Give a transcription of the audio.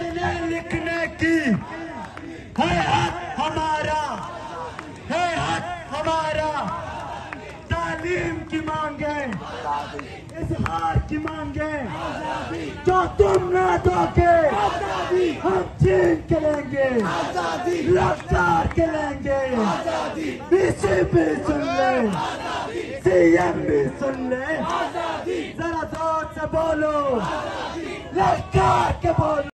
पढ़ने लिखने की है हक हमारा, है हक हमारा। तालीम की मांगे, इज़हार की मांगे, जो तुम ना दोगे हम छीन के लेंगे, रफ्तार के लेंगे। बीसीपी सुन ले, सीएम भी सुन ले, जरा जोर से बोलो, लश्कर के बोलो।